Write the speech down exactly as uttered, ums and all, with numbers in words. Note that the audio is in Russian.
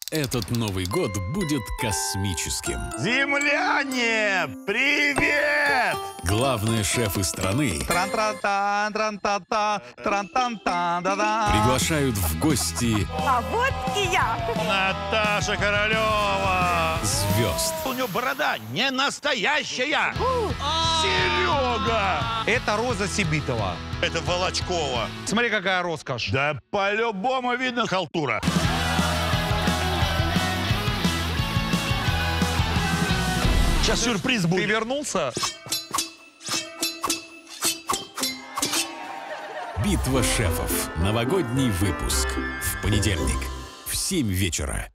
Этот Новый год будет космическим. Земляне, привет! Главные шефы страны Тран-тран-тан, тран-та-та, тран-тан-тан-да-да. приглашают в гости А вот и я. Наташа Королева. звезд. У нее борода не настоящая. Серега. Это Роза Сибитова. Это Волочкова. Смотри, какая роскошь. Да по-любому видно халтура. Сейчас сюрприз Ты будет. вернулся? Битва шефов. Новогодний выпуск. В понедельник в семь вечера.